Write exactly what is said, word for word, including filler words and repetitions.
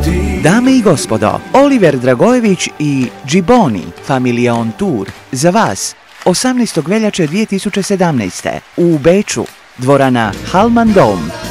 Dame i gospodo, Oliver Dragojević i Gibboni, Familia on Tour, za vas, osamnaestog veljače dvije tisuće sedamnaeste. u Beču, dvorana Hallman Dome.